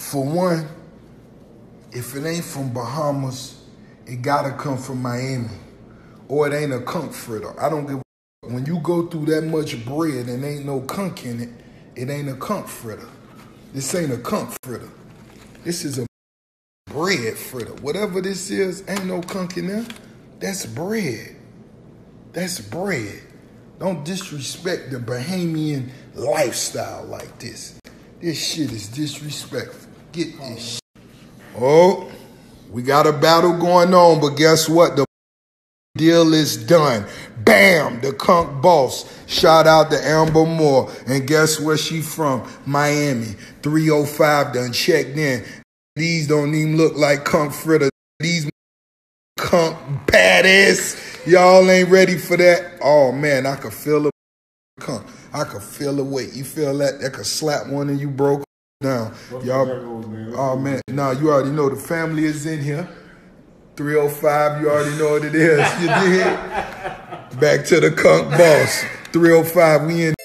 For one, if it ain't from Bahamas, it gotta come from Miami. Or it ain't a conch fritter. I don't give a fuck. When you go through that much bread and ain't no conch in it, it ain't a conch fritter. This ain't a conch fritter. This is a bread fritter. Whatever this is, ain't no conch in there. That's bread. That's bread. Don't disrespect the Bahamian lifestyle like this. This shit is disrespectful. Get this shit. Oh, we got a battle going on, but guess what? The deal is done. Bam, the conch boss. Shout out to Amber Moore. And guess where she from? Miami. 305 done checked in. These don't even look like conch fritter. These conch patties. Y'all ain't ready for that. Oh man, I could feel the conch. I could feel the weight. You feel that? That could slap one and you broke down. Y'all. Oh man, nah, you already know the family is in here. 305, you already know what it is. You did. Back to the conch boss. 305, we in.